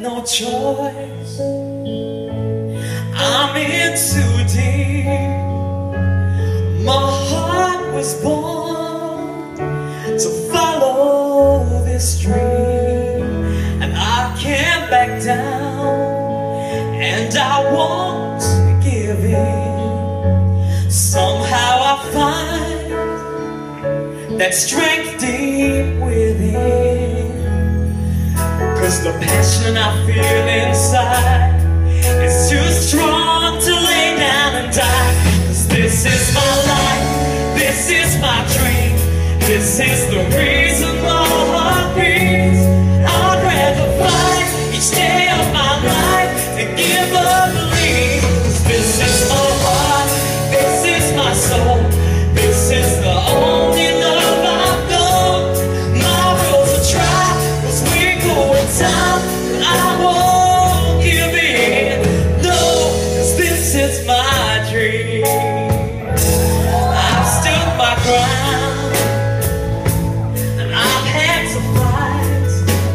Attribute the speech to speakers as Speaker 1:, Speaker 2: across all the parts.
Speaker 1: no choice. I'm in too deep. My heart was born to follow this dream, and I can't back down, and I won't give in. Somehow I find that strength deep within, 'cause the passion I feel inside is too strong to lay down and die. 'Cause this is my life, this is my dream, this is the reason my heart beats. I'd rather fight each day of my life than give up belief. 'Cause this is my heart, this is my soul, this is the only love I've known. My wills are dry, 'cause we go in time, but I won't give in. No, 'cause this is my dream. I've stood my ground, and I've had to fight,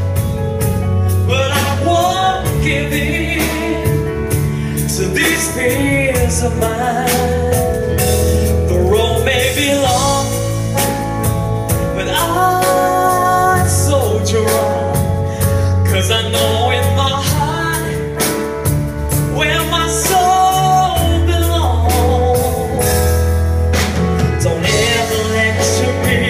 Speaker 1: but I won't give in to these fears of mine. The road may be long, but I soldier on, 'cause I know in my heart where my soul belongs. Don't ever lecture me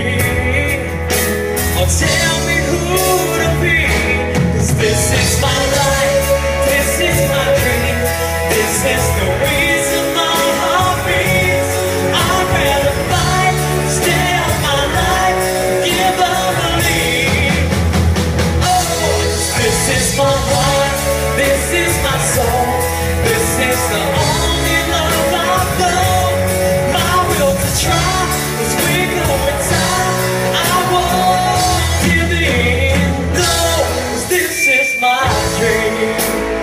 Speaker 1: or tell me who to be, 'cause this is my life, this is my dream, this is the reason my heart beats. I'd rather fight, stay on my life, give up belief. Oh, this is my heart, this is my soul, this is the only love I've known. My will to try, 'cause we go in time, I won't give in. No, 'cause this is my dream.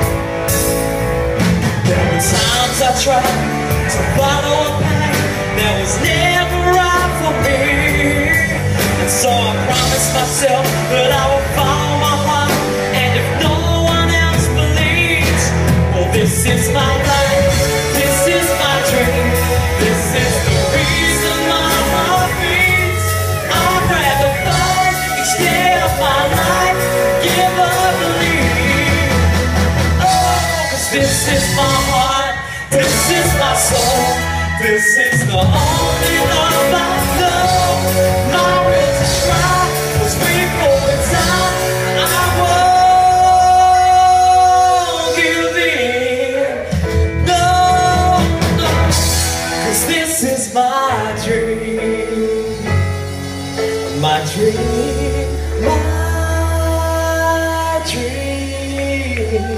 Speaker 1: There were times I tried to follow a path that was never right for me, and so I promised myself that I would follow my heart, and if no one else believes, well, this is my life, this is my dream, this is the reason my heart beats. I'd rather fight each day of my life, give up belief. Oh, 'cause this is my heart, this is my soul, this is the only love I know. My will to try, 'cause we go in time, I won't give in. No, no, 'cause this is my dream, my dream, my dream.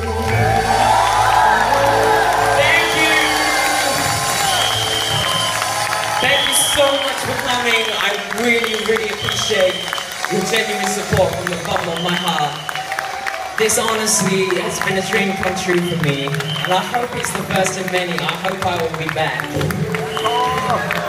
Speaker 1: Thank you so much for coming. I really, really appreciate your genuine support from the bottom of my heart. This honestly has been a dream come true for me, and I hope it's the first of many. I hope I will be back.